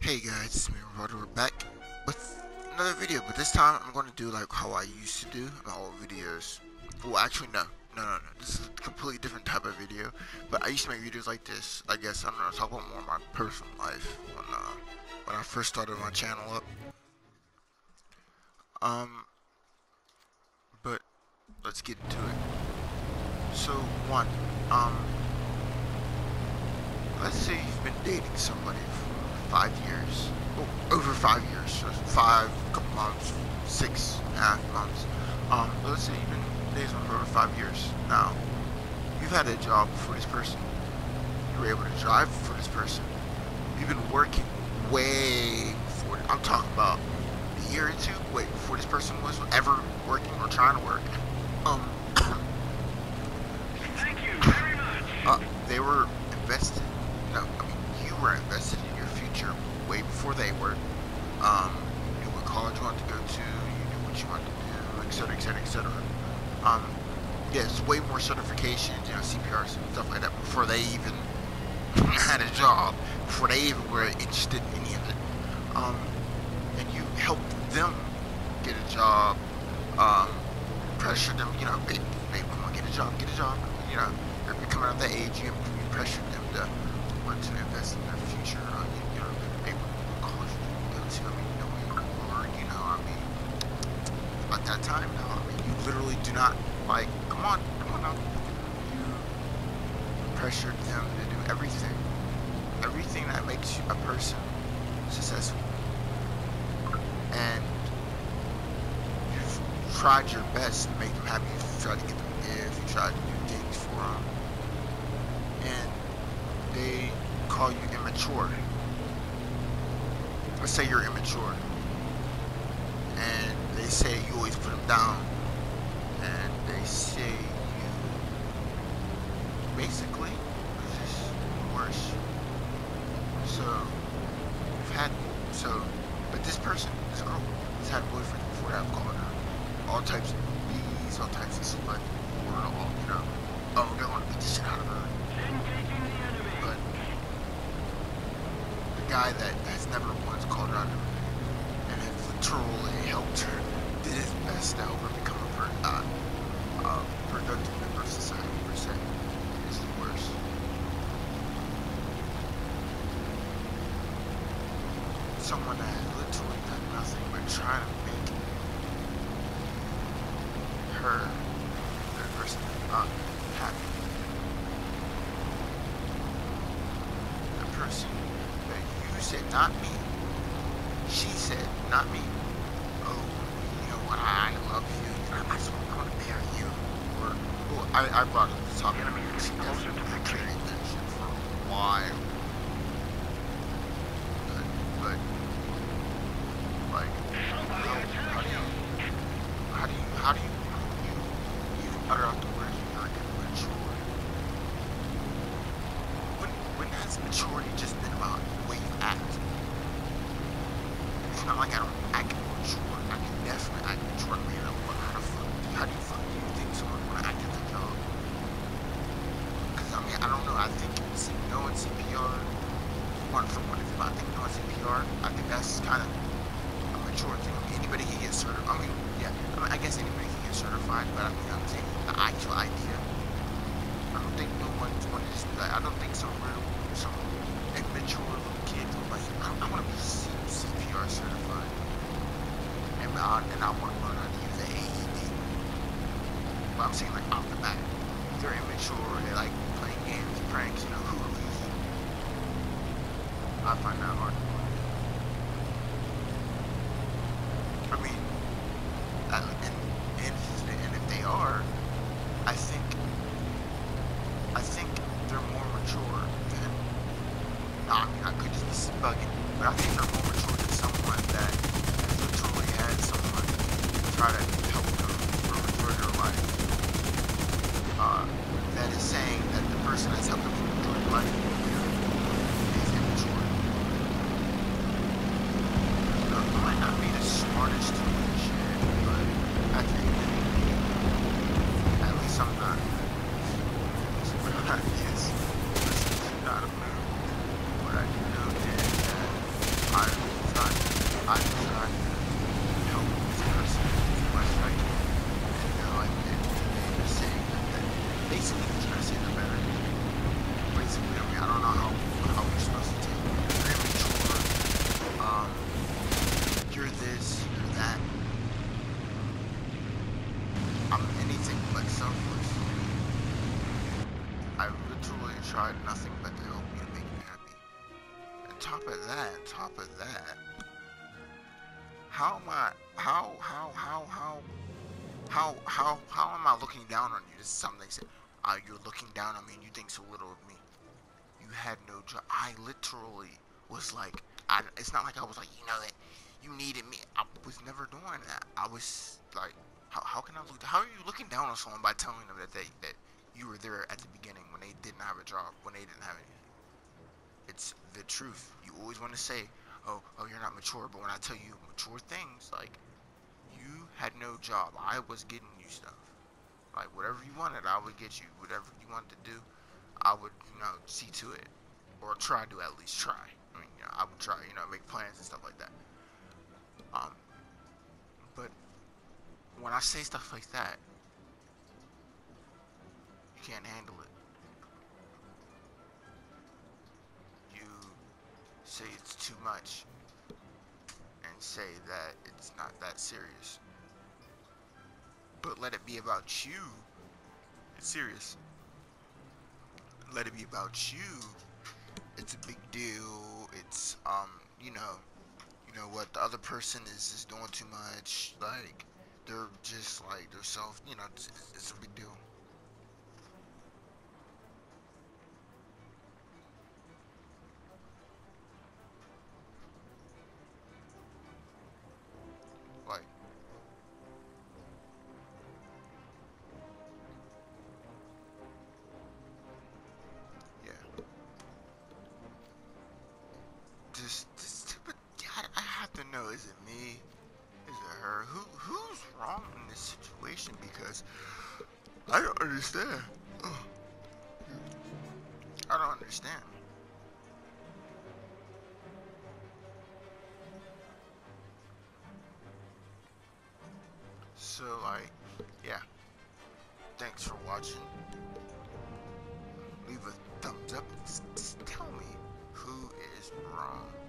Hey guys, it's me, Rmprocproc. We're back with another video, but this time I'm going to do like how I used to do my old videos. Well, actually, no. This is a completely different type of video, but I used to make videos like this. I guess I'm going to talk about more of my personal life when I first started my channel up. But let's get into it. So, let's say you've been dating somebody for 5 years. Oh, over 5 years. So 5, couple months, 6.5 months. But let's say you've been dating someone for over 5 years. Now, you've had a job for this person. You were able to drive for this person. You've been working way before. I'm talking about a year or two, way before this person was ever working or trying to work. Thank you very much. They were invested. No, I mean you were invested in your future way before they were. You knew what college you wanted to go to. You knew what you wanted to do, etc., etc., etc. There's way more certifications, CPRs and stuff like that before they even had a job, before they even were interested in any of it. And you helped them get a job. Pressured them, babe, come on, get a job. They're coming out of that age. You pressured them to want to invest in their future. Babe, what college do you go to? At that time, no. You literally do not, come on now. You pressured them to do everything that makes you a person successful. And tried your best to make them happy. You tried to get them gifts, you tried to do things for them, and they call you immature. Let's say you're immature, and they say you always put them down, and they say you basically are just worse. But this girl, has had a boyfriend before that. I've called her all types of bees, all types of select oh, they want to beat the shit out of her. But the guy that has never once called her out and has literally helped her, did his best to help her become a productive member of society, per se, is the worst. Someone that has literally done nothing but try to make her, that person, happy. The person that you said, not me. She said, not me. Oh, you know what? I love you. I just want to marry you. Or, I brought up the topic. She definitely carried that shit for a while. But how do you utter out the word you're immature? When has maturity just been about the way you act? It's not like I don't act mature. I can definitely act mature. How do you think someone would act at the job? Because I don't know. I think knowing CPR, I think knowing CPR, I think that's kind of a mature thing. Anybody can get certified. I guess anybody can get certified, but I'm saying the actual idea. I don't think no one's going to just be like, I don't think some immature little kid will like, I want to be CPR certified. And I want to learn how to use the AED. But I'm saying like off the bat, they're immature, they like playing games, pranks, who are easy. I find that hard. And if they are, I think they're more mature than. I could just be bugging, but I think they're more mature than someone that has literally had someone try to help them for a majority of their life. That is saying that the person that's helped them for a majority of their life is immature. It might not be the smartest to shit, but I think at least I'm not. Yes, this is not a move. What I do know is that I top of that, how am I, how am I looking down on you? This is something they said. You're looking down on me and you think so little of me. You had no job. I literally was like, it's not like I was like, you know that you needed me. I was never doing that. I was like, how can I look? How are you looking down on someone by telling them that you were there at the beginning when they didn't have a job, when they didn't have anything? It's the truth. You always want to say, oh, you're not mature, but when I tell you mature things, like you had no job, I was getting you stuff. Like whatever you wanted, I would get you. Whatever you wanted to do, I would, see to it, or try to at least try. I mean, I would try, make plans and stuff like that. Um, but when I say stuff like that, you can't handle it. You say it's too much, and say that it's not that serious. But let it be about you. It's serious. Let it be about you. It's a big deal. It's what the other person is just doing too much. Like they're just like they're self. It's a big deal. Like yeah, but I have to know. Is it me? Is it her? Who's wrong in this situation? Because I don't understand. Ugh. I don't understand. So like, yeah. Thanks for watching. Leave a thumbs up. Just tell me who is wrong.